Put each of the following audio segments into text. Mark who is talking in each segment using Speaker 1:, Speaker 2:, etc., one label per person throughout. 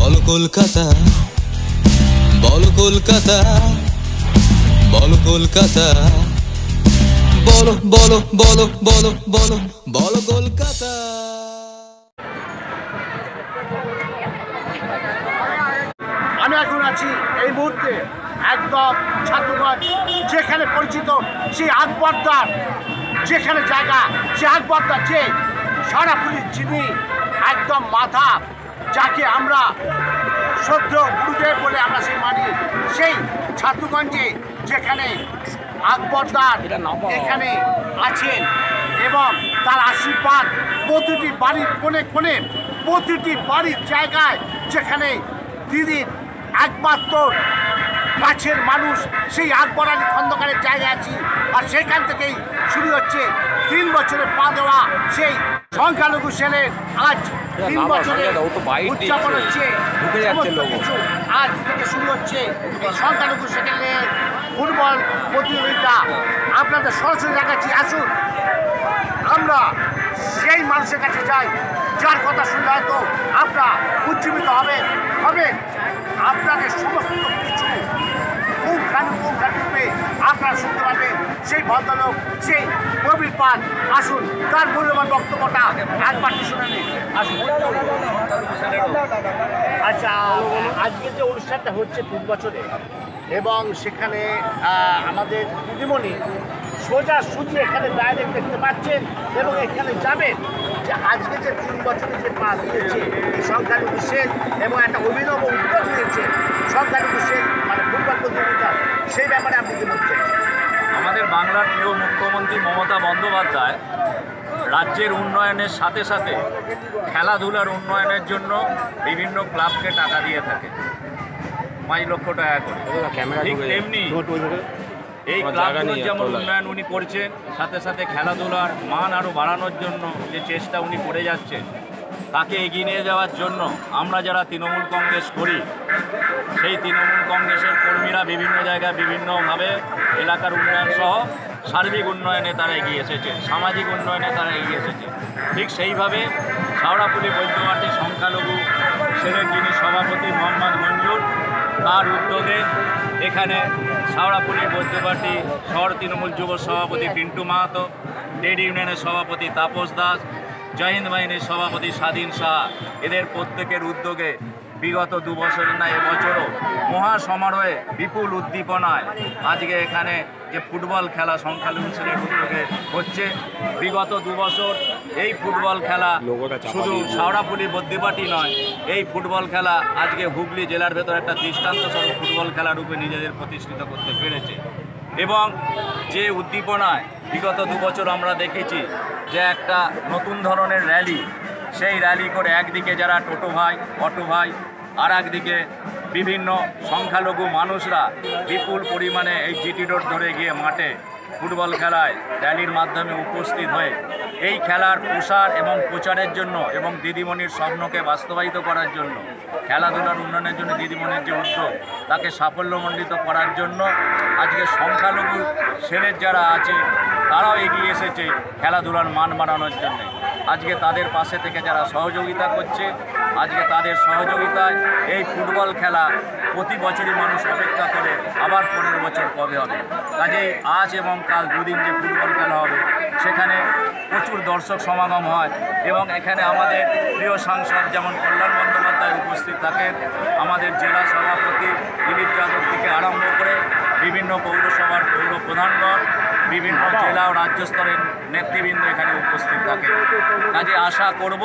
Speaker 1: বলো কলকাতা, বলো কলকাতা, বলো কলকাতা, বলো বলো বলো বলো বলো বলো কলকাতা।
Speaker 2: আমি এখন আছি এই মুহূর্তে একদম ছাত্রগঞ্জ, যেখানে পরিচিত সেই আকবরদার যেখানে জায়গা, সে আকবরদার যে সারা পুলিশ যিনি একদম মাথা, যাকে আমরা শ্রদ্ধেয় গুরুদেব বলে আমরা সেই মানি, সেই ছাত্রগঞ্জে যেখানে আকবরদার এখানে আছেন এবং তার আশীর্বাদ প্রতিটি বাড়ির কোণে কোণে, প্রতিটি বাড়ির জায়গায়, যেখানে দিদির একমাত্র কাছের মানুষ সেই আকবর আলী খন্দকারের জায়গায় আছি। আর সেখান থেকেই শুরু হচ্ছে 3 বছরে পা দেওয়া সেই সংখ্যালঘু সেলের আজ 3 বছরে উদযাপন হচ্ছে। আজ থেকে শুরু হচ্ছে এই সংখ্যালঘু সেলের ফুটবল প্রতিযোগিতা। আপনাদের সরাসরি দেখাচ্ছি, আসুন আমরা সেই মানুষের কাছে যাই যার কথা শুনলে হয়তো আপনারা উজ্জীবিত হবেন। আপনাদের সমস্ত কিছু পুঙ্খানুপুঙ্খানু রূপে আপনারা শুনতে পারবেন সেই ভদ্রলোক, সেই প্রবীর পাল। আসুন তার মূল্যবান বক্তব্যটা একবার শুনে নিন। আসুন। আচ্ছা, আজকে যে অনুষ্ঠানটা হচ্ছে 3 বছরে, এবং সেখানে আমাদের দিদিমণি সোজা শুধু এখানে ডাইরেক্ট দেখতে পাচ্ছেন এবং এখানে যাবেন, যে আজকে যে 3 বছরে যে পা দিয়েছে এই সংখ্যালঘু সেল এবং একটা অভিনব উদ্যোগ নিয়েছে সংখ্যালঘু সেল মানে ফুটবল প্রতিযোগিতা, সেই ব্যাপারে আপনি কি বলছেন?
Speaker 3: আমাদের বাংলার প্রিয় মুখ্যমন্ত্রী মমতা বন্দ্যোপাধ্যায় রাজ্যের উন্নয়নের সাথে সাথে খেলাধুলার উন্নয়নের জন্য বিভিন্ন ক্লাবকে টাকা দিয়ে থাকে, 5 লক্ষ টাকা করে। ঠিক তেমনি এই ক্লাবগুলোর যেমন উন্নয়ন উনি করছেন, সাথে সাথে খেলাধুলার মান আরও বাড়ানোর জন্য যে চেষ্টা উনি করে যাচ্ছেন, তাকে এগিয়ে নিয়ে যাওয়ার জন্য আমরা যারা তৃণমূল কংগ্রেস করি, সেই তৃণমূল কংগ্রেসের কর্মীরা বিভিন্ন জায়গায় বিভিন্নভাবে এলাকার উন্নয়ন সহ সার্বিক উন্নয়নে তারা এগিয়ে এসেছে, সামাজিক উন্নয়নে তারা এগিয়ে এসেছে। ঠিক সেইভাবে শাওড়াফুলি বৈদ্যবাটী সংখ্যালঘু সেলের যিনি সভাপতি মোহাম্মদ মঞ্জুর, তার উদ্যোগে এখানে শাওড়াফুলি বৈদ্যবাটী শহর তৃণমূল যুব সভাপতি পিন্টু মাহাতো, ট্রেড ইউনিয়নের সভাপতি তাপস দাস, জয়হিন্দ বাহিনীর সভাপতি স্বাধীন শাহ, এদের প্রত্যেকের উদ্যোগে বিগত 2 বছরের না এবছরও মহা সমারোহে বিপুল উদ্দীপনায় আজকে এখানে যে ফুটবল খেলা সংখ্যালঘু সেলের উদ্যোগে হচ্ছে। বিগত 2 বছর এই ফুটবল খেলা শুধু শাওড়াফুলি বৈদ্যবাটী নয়, এই ফুটবল খেলা আজকে হুগলি জেলার ভেতর একটা দৃষ্টান্তস্বরূপ ফুটবল খেলা রূপে নিজেদের প্রতিষ্ঠিত করতে পেরেছে। এবং যে উদ্দীপনায় বিগত 2 বছর আমরা দেখেছি যে একটা নতুন ধরনের র্যালি, সেই র্যালি করে একদিকে যারা টোটো ভাই, অটো ভাই, আর একদিকে বিভিন্ন সংখ্যালঘু মানুষরা বিপুল পরিমাণে এই জিটি রোড ধরে গিয়ে মাঠে ফুটবল খেলায় র্যালির মাধ্যমে উপস্থিত হয়ে এই খেলার প্রসার এবং প্রচারের জন্য এবং দিদিমণির স্বপ্নকে বাস্তবায়িত করার জন্য, খেলাধুলার উন্নয়নের জন্য দিদিমণির যে উদ্যোগ, তাকে সাফল্যমণ্ডিত করার জন্য আজকে সংখ্যালঘু সেলের যারা আছে তারাও এগিয়ে এসেছে খেলাধুলার মান বাড়ানোর জন্য। আজকে তাদের পাশে থেকে যারা সহযোগিতা করছে, আজকে তাদের সহযোগিতায় এই ফুটবল খেলা প্রতি বছরই মানুষ অপেক্ষা করে আবার 15 বছর কবে হবে। কাজেই আজ এবং কাল 2 দিন যে ফুটবল খেলা হবে, সেখানে প্রচুর দর্শক সমাগম হয় এবং এখানে আমাদের প্রিয় সাংসদ যেমন কল্যাণ বন্দ্যোপাধ্যায় উপস্থিত থাকেন, আমাদের জেলা সভাপতি দিলীপ যাদব থেকে আরম্ভ করে বিভিন্ন পৌরসভার পৌর প্রধানগণ, বিভিন্ন জেলা ও রাজ্য স্তরের নেতৃবৃন্দ এখানে উপস্থিত থাকে। কাজে আশা করব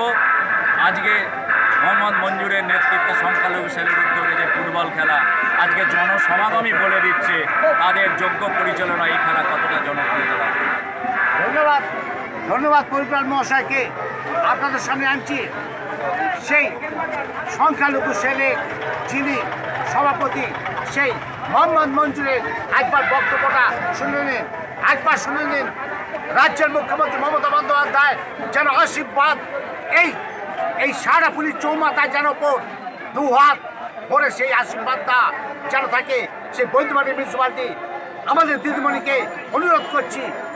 Speaker 3: আজকে মোহাম্মদ মঞ্জুরের নেতৃত্বে সংখ্যালঘু সেলের উদ্যোগে যে ফুটবল খেলা আজকে জনসমাগমই বলে দিচ্ছে তাদের যোগ্য পরিচালনা এই খেলা কতটা জনপ্রিয়তা রাখবে।
Speaker 2: ধন্যবাদ পরিপাল মহাশয়কে। আপনাদের সামনে আনছি সেই সংখ্যালঘু সেলের যিনি সভাপতি, সেই মোহাম্মদ মঞ্জুরের একবার বক্তব্যটা শুনে নিন, একবার শুনে নিন। রাজ্যের মুখ্যমন্ত্রী মমতা বন্দ্যোপাধ্যায় যেন আশীর্বাদ এই শাওড়াফুলির চৌমাথায় যেন 2 হাত ভরে সেই আশীর্বাদটা যেন থাকে। সেই বৈদ্যবাটী মিউনিসিপ্যালিটি আমাদের দিদিমণিকে অনুরোধ করছি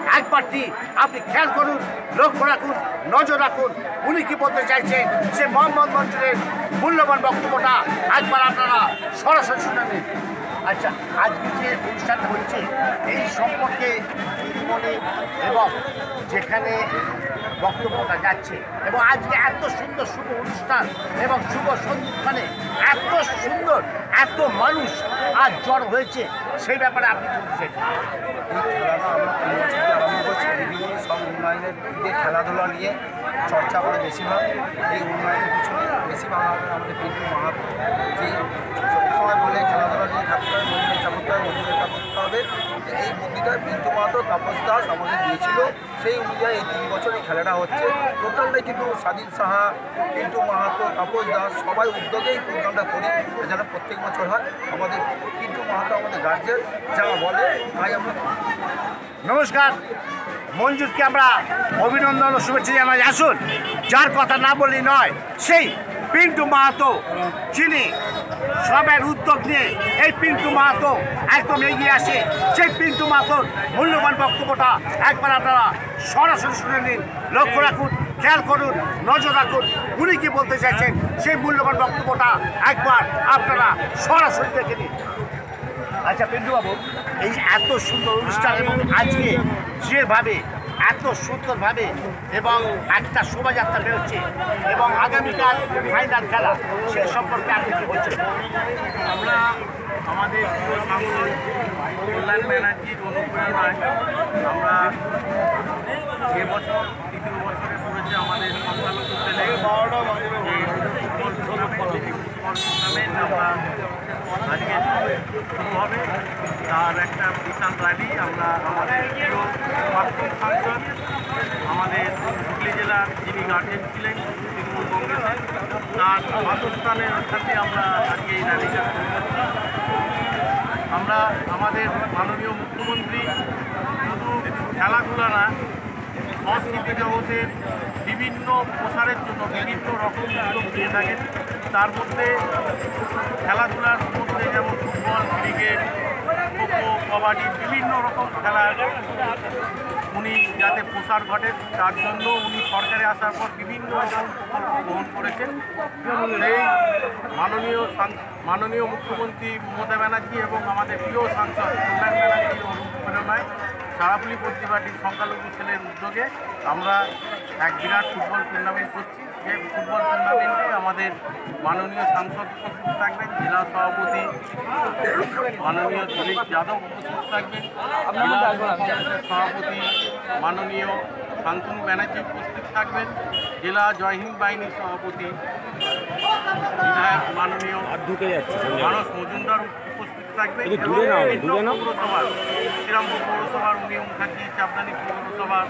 Speaker 2: একবারটি আপনি খেয়াল করুন, লক্ষ্য রাখুন, নজর রাখুন উনি কি বলতে চাইছেন। সে মোহাম্মদ মঞ্জুরের মূল্যবান বক্তব্যটা একবার আপনারা সরাসরি শুনে নিন। আচ্ছা, আজকে যে অনুষ্ঠানটা হচ্ছে এই সম্পর্কে দিদিমণি এবং যেখানে বক্তব্যটা যাচ্ছে এবং আজকে এত সুন্দর শুভ অনুষ্ঠান এবং শুভ সন্ধিক্ষণে এত সুন্দর এত মানুষ আজ জড় হয়েছে, সেই ব্যাপারে আপনি বলতে চাইছেন।
Speaker 4: এই খেলাটা আমরা 3 বছর থেকে আরম্ভ করছি। বিভিন্ন সব উন্নয়নের দিকে খেলাধুলা নিয়ে চর্চা করে বেশিরভাগ এই উন্নয়নের পিছনে বেশিরভাগ আমাদের পিন্টু মাহাতো, যে সবসময় বলে খেলাধুলা নিয়ে থাকতে হবে, মন্দিরটা করতে হবে, মন্দিরটা করতে হবে। এই বুদ্ধিটা পিন্টু মাহাতো, তাপস দাস আমাদের দিয়েছিল। সেই অনুযায়ী এই 3 বছর এই খেলাটা হচ্ছে। টোটালটাই কিন্তু স্বাধীন সাহা, পিন্টু মাহাতো, তাপস দাস সবাই উদ্যোগে এই প্রোগ্রামটা করি, যেন প্রত্যেক বছর হয়। আমাদের পিন্টু মাহাতো আমাদের গার্জেন যা বলে তাই আমরা।
Speaker 2: নমস্কার, মঞ্জুরকে আমরা অভিনন্দন ও শুভেচ্ছা জানাই। আসুন, যার কথা না বললেই নয়, সেই পিন্টু মাহাতো, যিনি সবের উদ্যোগ নিয়ে এই পিন্টু মাহাতো একদম এগিয়ে আসে। সেই পিন্টু মাহাতোর মূল্যবান বক্তব্যটা একবার আপনারা সরাসরি শুনে নিন, লক্ষ্য রাখুন, খেয়াল করুন, নজর রাখুন উনি কি বলতে চাইছেন। সেই মূল্যবান বক্তব্যটা একবার আপনারা সরাসরি দেখে নিন। আচ্ছা পিন্টুবাবু, এই এত সুন্দর অনুষ্ঠান এবং আজকে যেভাবে এত সুন্দরভাবে এবং একটা শোভাযাত্রা বেরোচ্ছে এবং আগামীকাল ফাইনাল খেলা, সে সম্পর্কে আপনি কি বলছেন?
Speaker 5: আমরা আমাদের প্রিয় সাংসদ কল্যাণ ব্যানার্জির অনুপ্রেরণায় আমরা এবছর 2য় বছরে পড়েছে আমাদের সংখ্যালঘু ছেলে টুর্নামেন্ট আমরা আজকে শুরু হবে। তার একটা বিশাল র্যালি আমরা আমাদের প্রিয় প্রাক্তন সাংসদ, আমাদের হুগলি জেলার যিনি গার্জেন ছিলেন তৃণমূল কংগ্রেসের, তার বাসস্থানের সাথে আমরা আজকে এই র্যালিটা শুরু করছি। আমরা আমাদের মাননীয় মুখ্যমন্ত্রী শুধু খেলাধুলা না, সংস্কৃতি জগতের বিভিন্ন প্রসারের জন্য বিভিন্ন রকম উদ্যোগ নিয়ে থাকেন। তার মধ্যে খেলাধুলার মধ্যে যেমন ফুটবল, ক্রিকেট, খোখো, কবাডি বিভিন্ন রকম খেলার উনি যাতে প্রসার ঘটে তার জন্য উনি সরকারে আসার পর বিভিন্ন রকম প্রকল্প গ্রহণ করেছেন। সেই মাননীয় মুখ্যমন্ত্রী মমতা ব্যানার্জি এবং আমাদের প্রিয় সাংসদ কল্যাণ ব্যানার্জির অনুপ্রেরণায় সারাপুলি পত্রিকাটির সংখ্যালঘু ছেলের উদ্যোগে আমরা এক বিরাট ফুটবল টুর্নামেন্ট করছি। যে ফুটবল টুর্নামেন্টে আমাদের মাননীয় সাংসদ উপস্থিত থাকবেন, জেলা সভাপতি মাননীয় দিলীপ যাদব উপস্থিত থাকবেন, জেলা সভাপতি মাননীয় শান্তনু ব্যানার্জি উপস্থিত থাকবেন, জেলা জয়হিন্দ বাহিনীর সভাপতি বিধায়ক মাননীয় মানস মজুমদার উপস্থিত থাকবেন, পৌরসভার শ্রীরামপুর পৌরসভার উনি মুখার্জি, চাপদানি পৌরসভার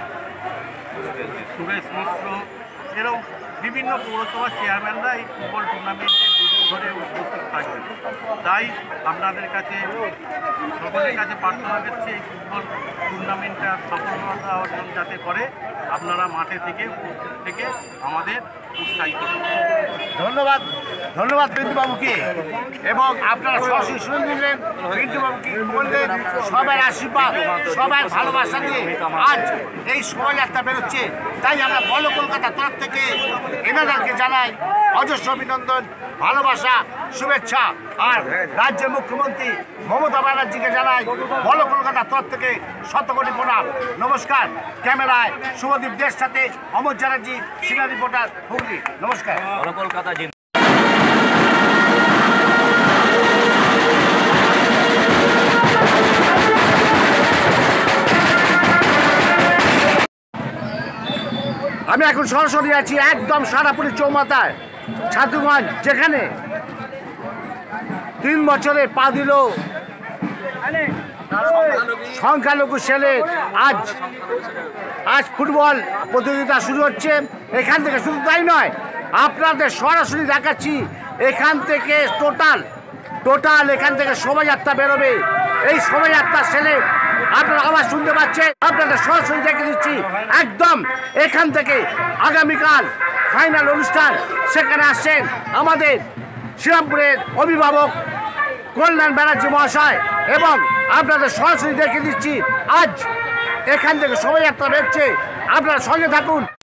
Speaker 5: সুরেশ মিশ্র, এরকম বিভিন্ন পৌরসভার চেয়ারম্যানরা এই ফুটবল টুর্নামেন্টে দুদিন ধরে উপস্থিত থাকবেন। তাই আপনাদের কাছে সকলের কাছে প্রার্থনা করছি এই ফুটবল টুর্নামেন্টটা সফলতা অর্জন যাতে করে আপনারা মাঠে থেকে উপস্থিত থেকে আমাদের উৎসাহিত করুন।
Speaker 2: ধন্যবাদ, ধন্যবাদ পিন্টুবাবুকে। এবং আপনারা সরাসরি শুনে নিলেন পিন্টুবাবুকে বললেন সবার আশীর্বাদ, সবার ভালোবাসা দিয়ে আজ এই শোভাযাত্রা বেরোচ্ছে। তাই আমরা বলো কলকাতার তরফ থেকে এনাদেরকে জানাই অজস্র অভিনন্দন, ভালোবাসা, শুভেচ্ছা। আর রাজ্যের মুখ্যমন্ত্রী মমতা ব্যানার্জিকে জানাই বলো কলকাতার তরফ থেকে শতকোটি প্রণাম। নমস্কার। ক্যামেরায় শুভদীপ দের সাথে অমর চ্যাটার্জি, সিনিয়র রিপোর্টার, হুগলি। নমস্কার।
Speaker 3: কলকাতা
Speaker 2: আমি এখন সরাসরি আছি একদম সারাপুরি চৌমাথায়, ছাতুগঞ্জ, যেখানে 3 বছরে পা দিল সংখ্যালঘু ছেলে। আজ ফুটবল প্রতিযোগিতা শুরু হচ্ছে এখান থেকে। শুধু তাই নয়, আপনাদের সরাসরি দেখাচ্ছি এখান থেকে টোটাল এখান থেকে শোভাযাত্রা বেরোবে। এই শোভাযাত্রা ছেলে আপনারা আবার শুনতে পাচ্ছেন, আপনাদের সরাসরি দেখে দিচ্ছি একদম এখান থেকে। আগামীকাল ফাইনাল অনুষ্ঠান, সেখানে আসছেন আমাদের শ্রীরামপুরের অভিভাবক কল্যাণ ব্যানার্জি মহাশয় এবং আপনাদের সরাসরি দেখে দিচ্ছি আজ এখান থেকে শোভাযাত্রা বেরোচ্ছে, আপনারা সঙ্গে থাকুন।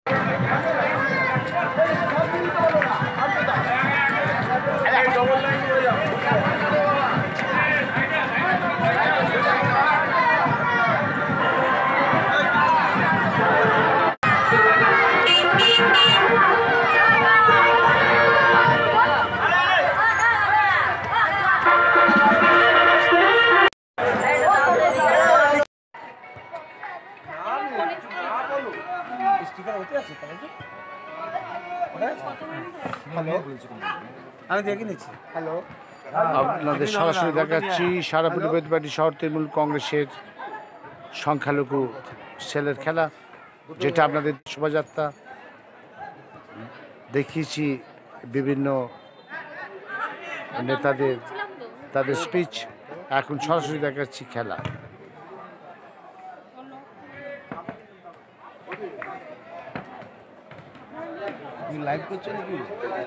Speaker 4: আমি দেখে নিচ্ছি। হ্যালো,
Speaker 2: আপনাদের সরাসরি দেখাচ্ছি সারাপুলি প্রতিবাদী শহর তৃণমূল কংগ্রেসের সংখ্যালঘু সেলের খেলা, যেটা আপনাদের শোভাযাত্রা দেখিয়েছি, বিভিন্ন নেতাদের তাদের স্পিচ। এখন সরাসরি দেখাচ্ছি খেলা।
Speaker 4: লাইভ করছো নাকি?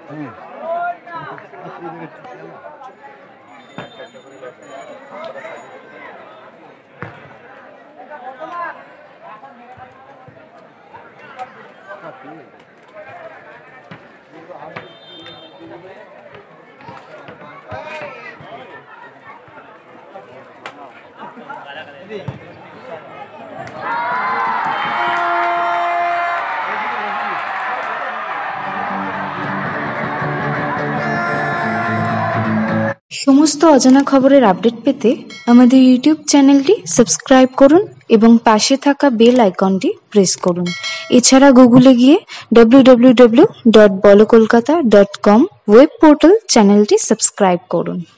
Speaker 6: সমস্ত অজানা খবরের আপডেট পেতে আমাদের ইউটিউব চ্যানেলটি সাবস্ক্রাইব করুন এবং পাশে থাকা বেল আইকনটি প্রেস করুন। এছাড়া গুগলে গিয়ে www.bolokolkata.com ওয়েব পোর্টাল চ্যানেলটি সাবস্ক্রাইব করুন।